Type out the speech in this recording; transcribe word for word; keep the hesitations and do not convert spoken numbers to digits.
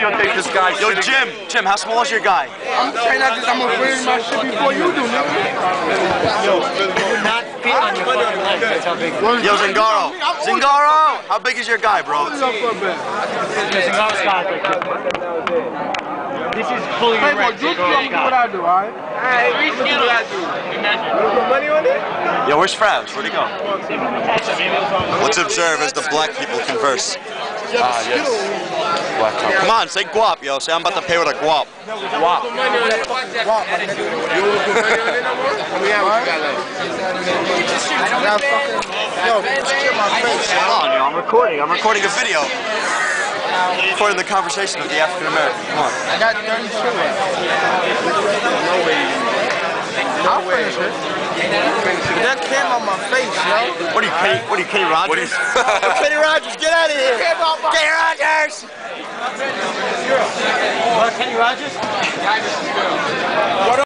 you don't think this guy's Yo, Jim, Jim, how small is your guy? I'm saying that because I'm gonna finish my shit before you do, nigga. Yo, not fit on your fucking legs. That's how big. Yo, Zingaro, Zingaro, how big is your guy, bro? Zingaro's got it. This is fully Hey, boy, erect. you tell me what I do, alright? Hey, we see what I do. Put money on it? Yo, where's Fravs? Where'd he go? Let's observe as the black people converse. Ah, yes. Black couple. Come on, say guap, yo. Say I'm about to pay with a guap. Guap. Put money on it. Guap, my nigga. You want to put money on it no more? Let me have what you got left. Yo, shit my face. Come on, yo. I'm recording. I'm recording a video. Recording the conversation of the African American. Come on. I got thirty-two left. No way. No way. That came on my face, yo. What are you, Kenny? What are you, Kenny Rogers? What Kenny Rogers, get out of here! Kenny Rogers! What, Kenny Rogers?